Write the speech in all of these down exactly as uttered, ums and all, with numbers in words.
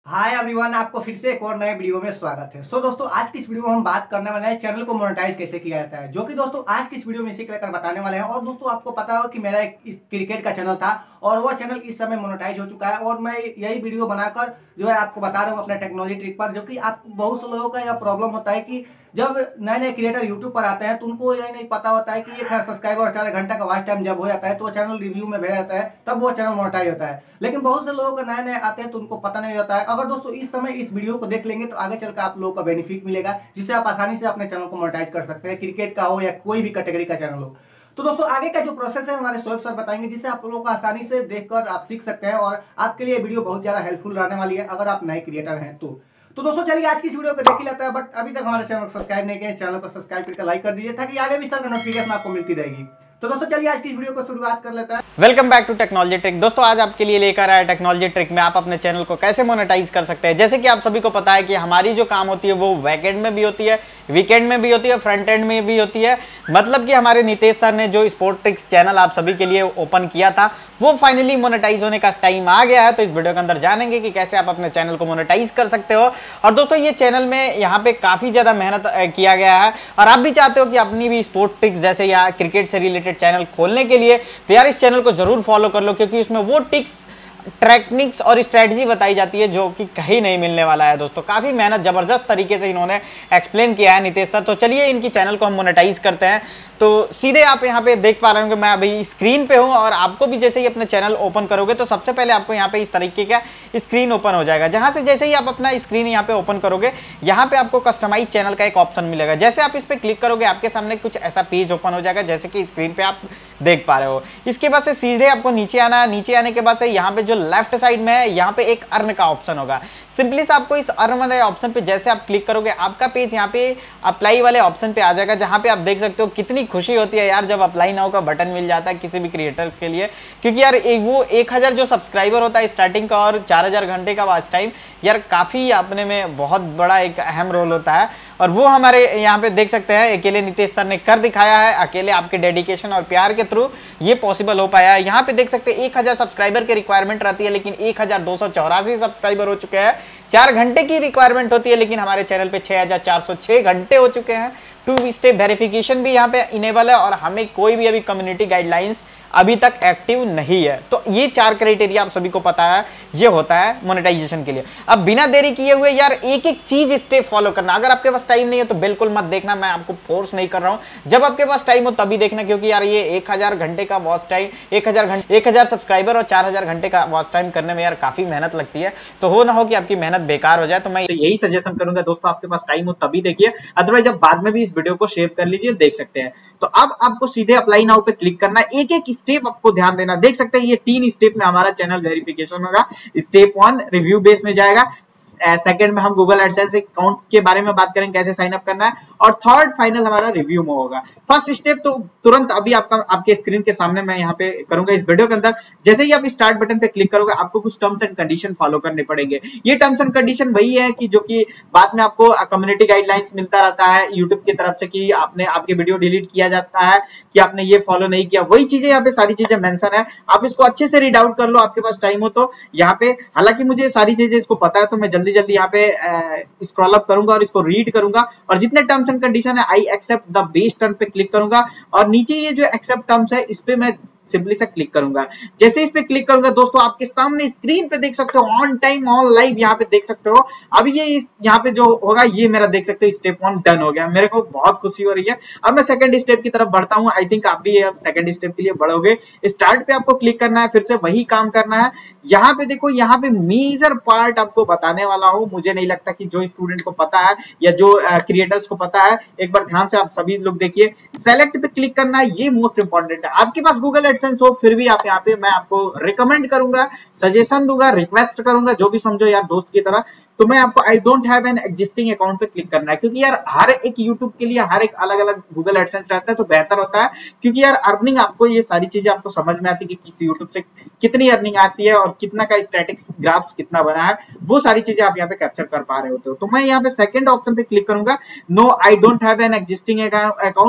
Hi everyone, आपको फिर से एक और नए वीडियो में स्वागत है। सो so, दोस्तों आज की इस वीडियो में हम बात करने वाले हैं चैनल को मोनेटाइज कैसे किया जाता है, जो कि दोस्तों आज की इस वीडियो में इसी को लेकर बताने वाले हैं। और दोस्तों आपको पता हो कि मेरा एक इस क्रिकेट का चैनल था और वह चैनल इस समय मोनेटाइज हो चुका है और मैं यही वीडियो बनाकर जो है आपको बता रहा हूँ अपने टेक्नोलॉजी ट्रिक पर। जो कि आप बहुत से लोगों का यह प्रॉब्लम होता है कि जब नए नए क्रिएटर यूट्यूब पर आते हैं तो उनको यही नहीं पता होता है कि एक हज़ार सब्सक्राइबर और चार घंटा का वॉच टाइम जब हो जाता है तो वो चैनल रिव्यू में भेजा जाता है, तब वो चैनल मोनेटाइज होता है। लेकिन बहुत से लोगों का नए नए आते हैं तो उनको पता नहीं होता है। अगर दोस्तों इस समय इस वीडियो को देख लेंगे तो आगे चलकर आप लोगों का बेनिफिट मिलेगा, जिससे आप आसानी से अपने चैनल को मोनेटाइज कर सकते हैं, क्रिकेट का हो या कोई भी कैटेगरी का चैनल हो। तो दोस्तों आगे का जो प्रोसेस है हमारे शोएब सर बताएंगे, जिससे आप लोगों को आसानी से देखकर आप सीख सकते हैं और आपके लिए वीडियो बहुत ज्यादा हेल्पफुल रहने वाली है अगर आप नए क्रिएटर हैं तो। तो दोस्तों चलिए आज की इस वीडियो को देख ही लेता है। बट अभी तक हमारे चैनल को सब्सक्राइब नहीं किया, चैनल को सब्सक्राइब करके लाइक कर दीजिए ताकि आगे भी इस तरह की नोटिफिकेशन आपको मिलती रहेगी। तो दोस्तों चलिए आज की इस वीडियो को शुरुआत कर लेता है। Welcome back to technology trick. दोस्तों आज आपके लिए लेकर आया टेक्नोलॉजी ट्रिक में आप अपने चैनल को कैसे मोनेटाइज कर सकते हैं। जैसे कि आप सभी को पता है कि हमारी जो काम होती है वो बैकएंड में भी होती है, वीकेंड में भी होती है, फ्रंट एंड में भी होती है। मतलब कि हमारे नितेश सर ने जो स्पोर्ट ट्रिक्स चैनल आप सभी के लिए ओपन किया था वो फाइनली मोनेटाइज होने का टाइम आ गया है। तो इस वीडियो के अंदर जानेंगे कि कैसे आप अपने चैनल को मोनेटाइज कर सकते हो। और दोस्तों ये चैनल में यहाँ पे काफी ज्यादा मेहनत किया गया है और आप भी चाहते हो कि अपनी भी स्पोर्ट ट्रिक्स जैसे यहाँ क्रिकेट से रिलेटेड चैनल खोलने के लिए, तो यार इस चैनल को जरूर फॉलो कर लो, क्योंकि उसमें वो टिक्स टेक्निक्स और स्ट्रेटजी बताई जाती है जो कि कहीं नहीं मिलने वाला है। दोस्तों काफी मेहनत जबरदस्त तरीके से इन्होंने एक्सप्लेन किया है नितेश सर। तो चलिए इनकी चैनल को हम मोनेटाइज करते हैं। तो सीधे आप यहाँ पे देख पा रहे होंगे मैं अभी स्क्रीन पे हूँ और आपको भी जैसे ही अपने चैनल ओपन करोगे तो सबसे पहले आपको यहाँ पे इस तरीके का स्क्रीन ओपन हो जाएगा, जहाँ से जैसे ही आप अपना स्क्रीन यहाँ पे ओपन करोगे यहाँ पे आपको कस्टमाइज चैनल का एक ऑप्शन मिलेगा। जैसे आप इस पर क्लिक करोगे आपके सामने कुछ ऐसा पेज ओपन हो जाएगा जैसे कि स्क्रीन पे आप देख पा रहे हो। इसके बाद से सीधे आपको नीचे आना है। नीचे आने के बाद से यहाँ पे जो लेफ्ट साइड में है यहाँ पे एक अर्न का ऑप्शन होगा। सिंपली से आपको इस अर्न वाले ऑप्शन पे जैसे आप क्लिक करोगे आपका पेज यहाँ पे अप्लाई वाले ऑप्शन पे आ जाएगा, जहाँ पे आप देख सकते हो कितनी खुशी होती है यार जब अप्लाई नाउ का बटन मिल जाता है किसी भी क्रिएटर के लिए। क्योंकि यार एक वो एक हजार जो सब्सक्राइबर होता है स्टार्टिंग का और चार हजार घंटे का वॉच टाइम, यार काफी अपने में बहुत बड़ा एक अहम रोल होता है। और वो हमारे यहाँ पे देख सकते हैं अकेले नितेश सर ने कर दिखाया है। अकेले आपके डेडिकेशन और प्यार के थ्रू ये पॉसिबल हो पाया है। यहाँ पे देख सकते हैं एक हजार सब्सक्राइबर की रिक्वायरमेंट रहती है लेकिन एक हजार दो सौ चौरासी सब्सक्राइबर हो चुके हैं। चार घंटे की रिक्वायरमेंट होती है लेकिन हमारे चैनल पे छह हजार चार सौ छह घंटे हो चुके हैं। टू स्टेप वेरिफिकेशन भी यहाँ पे इनेबल है और हमें कोई भी अभी कम्युनिटी गाइडलाइंस अभी तक एक्टिव नहीं है। तो ये चार क्राइटेरिया आप सभी को पता है, ये होता है मोनेटाइजेशन के लिए। अब बिना देरी किए हुए यार एक एक चीज स्टेप फॉलो करना। अगर आपके पास टाइम नहीं है तो बिल्कुल मत देखना, मैं आपको फोर्स नहीं कर रहा हूं। जब आपके पास टाइम हो तभी देखना, क्योंकि यार ये एक हजार घंटे का वॉच टाइम, एक हजार घंटे एक हजार सब्सक्राइबर और चार हजार घंटे का वॉच टाइम करने में यार काफी मेहनत लगती है। तो हो ना हो कि आपकी मेहनत बेकार हो जाए। तो मैं यही सजेशन करूंगा दोस्तों, आपके पास टाइम हो तभी देखिए, अदरवाइज जब बाद में भी इस वीडियो को शेयर कर लीजिए, देख सकते हैं। तो अब आपको सीधे अप्लाई नाउ पे क्लिक करना है। एक एक स्टेप आपको ध्यान देना। देख सकते हैं ये तीन स्टेप में हमारा चैनल वेरिफिकेशन होगा। स्टेप वन रिव्यू बेस में जाएगा, सेकंड में हम गूगल एडसेंस अकाउंट के बारे में बात करेंगे कैसे साइन अप करना है, और थर्ड फाइनल हमारा रिव्यू में होगा। फर्स्ट स्टेप तो तुरंत अभी आपका आपके स्क्रीन के सामने मैं यहाँ पे करूंगा इस वीडियो के अंदर। जैसे ही आप स्टार्ट बटन पे क्लिक करोगे आपको कुछ टर्म्स एंड कंडीशन फॉलो करने पड़ेंगे। ये टर्म्स एंड कंडीशन वही है कि जो कि बाद में आपको कम्युनिटी गाइडलाइंस मिलता रहता है यूट्यूब की तरफ से कि आपने आपके वीडियो डिलीट किया जाता है, कि आपने ये फॉलो नहीं किया। वही चीजें यहाँ पे सारी चीजें मेंशन है, आप इसको अच्छे से रीड आउट कर लो आपके पास टाइम हो तो। यहाँ पे हालांकि मुझे सारी चीजें इसको पता है तो मैं जल्दी जल्दी यहाँ पे स्क्रॉल अप करूंगा और इसको रीड करूंगा, और जितने टर्म्स एंड कंडीशन है I accept the base term पे क्लिक करूंगा, और नीचे ये जो एक्सेप्ट टर्म्स है इस पे मैं सिंपली से क्लिक करूंगा। जैसे इस पे क्लिक करूंगा दोस्तों आपके सामने स्क्रीन पे देख सकते हो ऑन टाइम ऑन लाइव यहाँ पे देख सकते हो। अभी ये यहाँ पे जो होगा ये मेरा देख सकते हो स्टेप वन डन हो गया। मेरे को बहुत खुशी हो रही है। अब मैं सेकंड स्टेप की तरफ बढ़ता हूँ। आई थिंक आप भी सेकंड स्टेप के लिए बढ़ोगे। स्टार्ट पे आपको क्लिक करना है, फिर से वही काम करना है। यहाँ पे देखो, यहाँ पे मेजर पार्ट आपको बताने वाला हूँ। मुझे नहीं लगता कि जो स्टूडेंट को पता है या जो क्रिएटर्स को पता है, एक बार ध्यान से आप सभी लोग देखिए। सेलेक्ट पे क्लिक करना है, ये मोस्ट इंपॉर्टेंट है। आपके पास गूगल एडसेंस हो फिर भी आप यहाँ पे, मैं आपको रिकमेंड करूंगा, सजेशन दूंगा, रिक्वेस्ट करूंगा, जो भी समझो यार दोस्त की तरह। तो मैं आपको I don't have an existing account पे क्लिक करना है, क्योंकि यार हर एक यूट्यूब के लिए हर एक अलग अलग गूगल एडसेंस रहता है तो बेहतर होता है। क्योंकि यार अर्निंग आपको ये सारी चीजें आपको समझ में आती है कि किसी यूट्यूब से कितनी अर्निंग आती है और कितना का स्टैटिक्स ग्राफ्स कितना बना है, वो सारी चीजें आप यहाँ पे कैप्चर कर पा रहे होते हो। तो मैं यहाँ पे सेकंड ऑप्शन पे क्लिक करूंगा, no I don't have an existing account,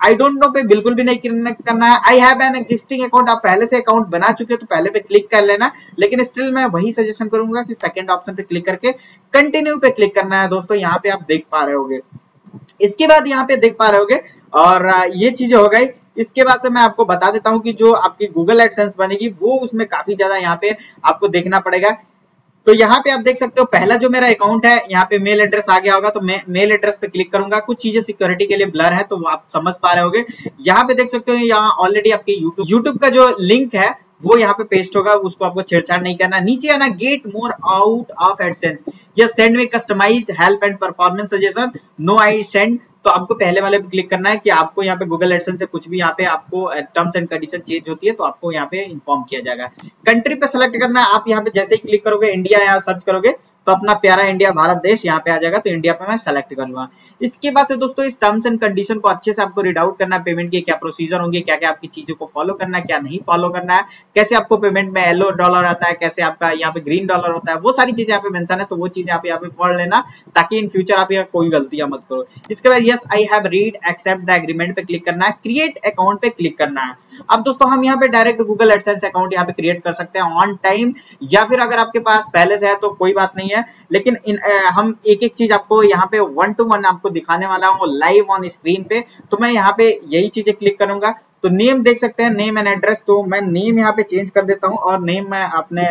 I don't know पे बिल्कुल भी नहीं करना है। I have an existing account, आप पहले से अकाउंट बना चुके हो तो पहले पे क्लिक कर लेना, लेकिन स्टिल मैं वही सजेशन करूंगा कि सेकंड ऑप्शन पे क्लिक करके कंटिन्यू पे क्लिक करना है। दोस्तों यहाँ पे आप देख पा रहे होगे, इसके बाद यहाँ पे देख पा रहे होगे और ये चीजें हो गई। इसके बाद से मैं आपको बता देता हूँ कि जो आपकी गूगल एडसेंस बनेगी वो उसमें काफी ज्यादा यहाँ पे आपको देखना पड़ेगा। तो यहाँ पे आप देख सकते हो पहला जो मेरा अकाउंट है, यहाँ पे मेल एड्रेस आ गया होगा, तो मैं मेल एड्रेस पे क्लिक करूंगा। कुछ चीजें सिक्योरिटी के लिए ब्लर है तो आप समझ पा रहे होगे। यहाँ पे देख सकते हो यहाँ ऑलरेडी आपके यूट्यूब यूट्यूब का जो लिंक है वो यहाँ पे पेस्ट होगा, उसको आपको छेड़छाड़ नहीं करना। नीचे आना get more out of AdSense या सेंड में customize help and performance suggestion, no I send, तो आपको पहले वाले पे क्लिक करना है कि आपको यहाँ पे गूगल एडसेंस से कुछ भी यहाँ पे आपको टर्म्स एंड कंडीशन चेंज होती है तो आपको यहाँ पे इन्फॉर्म किया जाएगा। कंट्री पे सेलेक्ट करना है, आप यहाँ पे जैसे ही क्लिक करोगे इंडिया यहाँ सर्च करोगे तो अपना प्यारा इंडिया भारत देश यहाँ पे आ जाएगा, तो इंडिया पे मैं सेलेक्ट कर लूंगा। इसके बाद से दोस्तों इस टर्म्स एंड कंडीशन को अच्छे से आपको रीड आउट करना है, पेमेंट के क्या प्रोसीजर होंगे, क्या क्या आपकी चीजों को फॉलो करना है, क्या नहीं फॉलो करना है, कैसे आपको पेमेंट में येलो डॉलर आता है, कैसे आपका यहाँ पे ग्रीन डॉलर होता है, वो सारी चीजें यहाँ पे मेंशन है, तो वो चीजें आप यहाँ पे पढ़ लेना ताकि इन फ्यूचर आप यहाँ कोई गलतियां मत करो। इसके बाद yes I have read accept the agreement पे क्लिक करना है, क्रिएट अकाउंट पे क्लिक करना है। अब दोस्तों हम यहाँ पे डायरेक्ट गूगल एडसेंस अकाउंट यहाँ पे क्रिएट कर सकते हैं ऑन टाइम, या फिर अगर आपके पास पहले से है तो कोई बात नहीं है, लेकिन इन, आ, हम एक एक चीज आपको यहाँ पे वन टू वन आपको दिखाने वाला हूँ लाइव ऑन स्क्रीन पे। तो मैं यहाँ पे यही चीजें क्लिक करूंगा, तो नेम देख सकते हैं, नेम एंड एड्रेस, तो मैं नेम यहाँ पे चेंज कर देता हूँ और नेम मैं अपने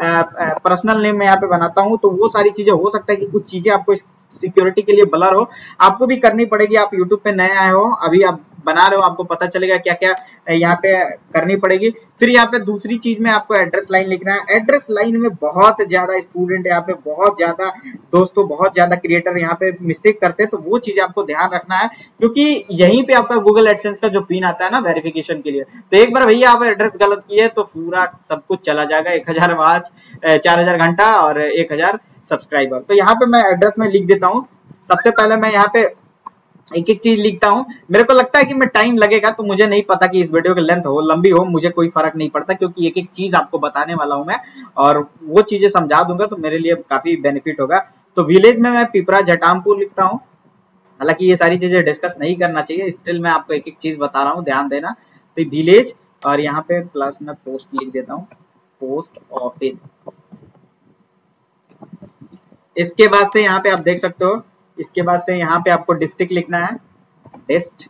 पर्सनल नेम में यहाँ पे बनाता हूँ। तो वो सारी चीजें हो सकता है कि कुछ चीजें आपको सिक्योरिटी के लिए ब्लर हो, आपको भी करनी पड़ेगी। आप यूट्यूब पे नए आए हो, अभी आप बना रहे हो, आपको पता चलेगा क्या क्या यहाँ पे करनी पड़ेगी। फिर यहाँ पे दूसरी चीज में आपको एड्रेस लाइन लिखना है। एड्रेस लाइन में बहुत ज्यादा स्टूडेंट यहाँ पे बहुत ज्यादा दोस्तों बहुत ज्यादा क्रिएटर यहाँ पे मिस्टेक करते हैं, तो वो चीजें आपको ध्यान रखना है क्योंकि यहीं पे आपका गूगल एडसेंस का जो पिन आता है ना वेरिफिकेशन के लिए, तो एक बार भैया आप एड्रेस गलत किए तो पूरा सब कुछ चला जाएगा। एक हजार वाच, चार हजार घंटा और एक हजार सब्सक्राइबर। तो यहाँ पे मैं एड्रेस में लिख देता हूँ। सबसे पहले मैं यहाँ पे एक एक चीज लिखता हूँ। मेरे को लगता है कि मैं टाइम लगेगा, तो मुझे नहीं पता कि इस वीडियो की लेंथ हो लंबी हो, मुझे कोई फर्क नहीं पड़ता क्योंकि एक एक चीज आपको बताने वाला हूँ मैं और वो चीजें समझा दूंगा तो मेरे लिए काफी बेनिफिट होगा। तो विलेज में मैं पिपरा जटामपुर लिखता हूँ। हालांकि ये सारी चीजें डिस्कस नहीं करना चाहिए, स्टिल मैं आपको एक एक चीज बता रहा हूँ, ध्यान देना। तो विलेज और यहाँ पे प्लस में पोस्ट लिख देता हूँ, पोस्ट ऑफिस। इसके बाद से यहाँ पे आप देख सकते हो, इसके बाद से यहाँ पे आपको डिस्ट्रिक्ट लिखना है, डिस्ट।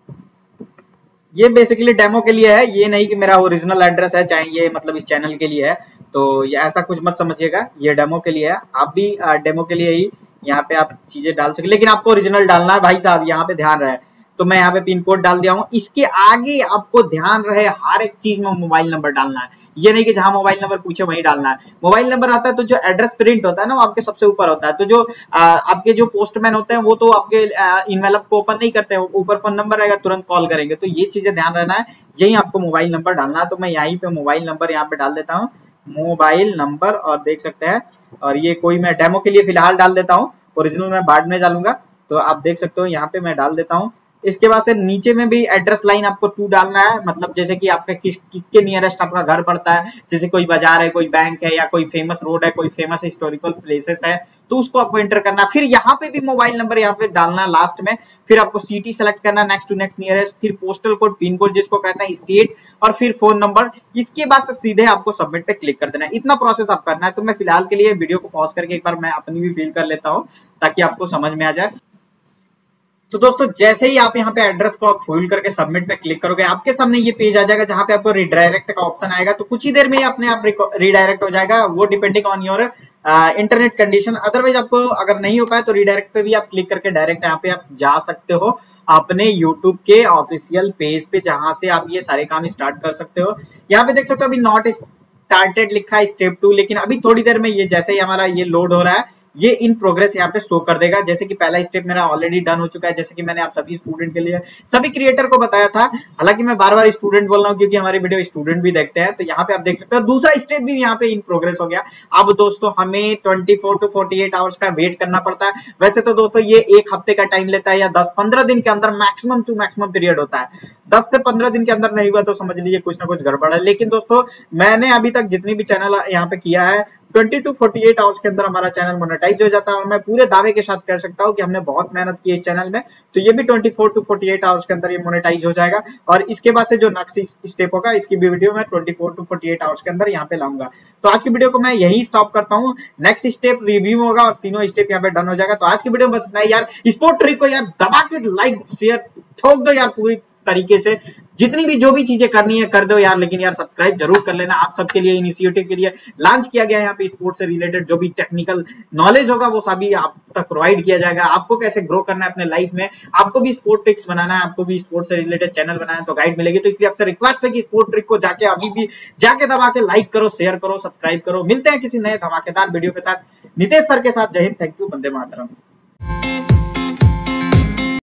ये बेसिकली डेमो के लिए है, ये नहीं कि मेरा ओरिजिनल एड्रेस है, चाहे ये मतलब इस चैनल के लिए है, तो ये ऐसा कुछ मत समझिएगा, ये डेमो के लिए है। आप भी डेमो के लिए ही यहाँ पे आप चीजें डाल सकते, लेकिन आपको ओरिजिनल डालना है भाई साहब, यहाँ पे ध्यान रहे। तो मैं यहाँ पे पिन कोड डाल दिया हूँ। इसके आगे आपको ध्यान रहे हर एक चीज में मोबाइल नंबर डालना है, ये नहीं कि जहां मोबाइल नंबर पूछे वहीं डालना है। मोबाइल नंबर आता है तो जो एड्रेस प्रिंट होता है ना वो आपके सबसे ऊपर होता है। तो जो आ, आपके जो पोस्टमैन होते हैं वो तो आपके इनवेलप को ओपन नहीं करते, ऊपर फोन नंबर रहेगा, तुरंत कॉल करेंगे। तो ये चीजें ध्यान रहना है, यही आपको मोबाइल नंबर डालना है। तो मैं यहीं पे मोबाइल नंबर यहाँ पे डाल देता हूँ, मोबाइल नंबर, और देख सकते हैं, और ये कोई मैं डेमो के लिए फिलहाल डाल देता हूँ, ओरिजिनल मैं बाद में डालूंगा। तो आप देख सकते हो यहाँ पे मैं डाल देता हूँ। इसके बाद से नीचे में भी एड्रेस लाइन आपको टू डालना है, मतलब जैसे कि आपका किस किसके नियरेस्ट आपका घर पड़ता है, जैसे कोई बाजार है, कोई बैंक है, या कोई फेमस रोड है, कोई फेमस हिस्टोरिकल प्लेसेस है, तो उसको आपको एंटर करना। फिर यहाँ पे भी मोबाइल नंबर यहाँ पे डालना लास्ट में। फिर आपको सिटी सेलेक्ट करना, नेक्स्ट टू नेक्स्ट नियरेस्ट, फिर पोस्टल कोड, पिन कोड जिसको कहते हैं, स्टेट, और फिर फोन नंबर। इसके बाद से सीधे आपको सबमिट पे क्लिक कर देना है। इतना प्रोसेस आप करना है। तो मैं फिलहाल के लिए वीडियो को पॉज करके एक बार मैं अपनी भी फील कर लेता हूँ ताकि आपको समझ में आ जाए। तो दोस्तों जैसे ही आप यहाँ पे एड्रेस को आप फिल करके सबमिट पे क्लिक करोगे, आपके सामने ये पेज आ जाएगा जहां पे आपको रिडायरेक्ट का ऑप्शन आएगा। तो कुछ ही देर में ही अपने आप रिडायरेक्ट हो जाएगा, वो depending on your internet condition. Otherwise आपको अगर नहीं हो पाए तो रिडायरेक्ट पे भी आप क्लिक करके डायरेक्ट यहाँ पे आप जा सकते हो अपने यूट्यूब के ऑफिशियल पेज पे, जहां से आप ये सारे काम स्टार्ट कर सकते हो। यहाँ पे देख सकते हो अभी नॉट स्टार्टेड लिखा है स्टेप टू, लेकिन अभी थोड़ी देर में ये जैसे ही हमारा ये लोड हो रहा है ये इन प्रोग्रेस यहाँ पे शो कर देगा। जैसे कि पहला स्टेप मेरा ऑलरेडी डन हो चुका है, जैसे कि मैंने आप सभी स्टूडेंट के लिए, सभी क्रिएटर को बताया था। हालांकि मैं बार बार स्टूडेंट बोल रहा हूँ क्योंकि हमारी वीडियो स्टूडेंट भी देखते हैं। तो यहाँ पे आप देख सकते हो दूसरा स्टेप भी यहाँ पे इन प्रोग्रेस हो गया। अब दोस्तों हमें चौबीस टू अड़तालीस आवर्स का वेट करना पड़ता है। वैसे तो दोस्तों ये एक हफ्ते का टाइम लेता है या दस पंद्रह दिन के अंदर मैक्सिमम टू मैक्सिमम पीरियड होता है। दस से पंद्रह दिन के अंदर नहीं हुआ तो समझ लीजिए कुछ ना कुछ गड़बड़ है। लेकिन दोस्तों मैंने अभी तक जितनी भी चैनल यहाँ पे किया है twenty to forty eight hours के अंदर हमारा चैनल मोनेटाइज हो जाता है। और मैं पूरे दावे के साथ कह सकता हूँ कि हमने बहुत मेहनत की इस चैनल में, तो ये भी twenty four to forty eight hours के अंदर ये मोनेटाइज हो जाएगा। और इसके बाद से जो नेक्स्ट स्टेप होगा इसकी भी वीडियो मैं twenty four to forty eight hours के अंदर यहाँ पे लाऊंगा। तो आज की वीडियो को मैं यही स्टॉप करता हूँ, नेक्स्ट स्टेप रिव्यू होगा और तीनों स्टेप यहाँ पे डन हो जाएगा। तो आज की वीडियो में बस इतना ही यार। स्पोर्ट ट्रिक को यार दबा के लाइक शेयर ठोक दो यार पूरी तरीके से, जितनी भी जो भी चीजें करनी है कर दो यार, लेकिन यार सब्सक्राइब जरूर कर लेना। आप सबके लिए इनिशिएटिव के लिए लॉन्च किया गया है यहाँ पे स्पोर्ट्स से रिलेटेड जो भी टेक्निकल नॉलेज होगा वो सभी आप तक प्रोवाइड किया जाएगा। आपको कैसे ग्रो करना है अपने लाइफ में, आपको भी स्पोर्ट ट्रिक्स बनाना है, आपको भी स्पोर्ट्स से रिलेटेड चैनल बनाना है तो गाइड मिलेगी। तो इसलिए आपसे रिक्वेस्ट है कि स्पोर्ट ट्रिक को जाके अभी भी जाके दबा के लाइक करो, शेयर करो, सब्सक्राइब करो। मिलते हैं किसी नए धमाकेदार वीडियो के साथ नितेश सर के साथ। जय हिंद, थैंक यू, वंदे मातरम।